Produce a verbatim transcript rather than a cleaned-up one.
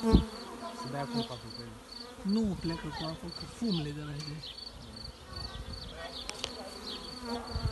Să bea acum cu apă pe el. Nu pleacă cu apă, că fumele de la ele.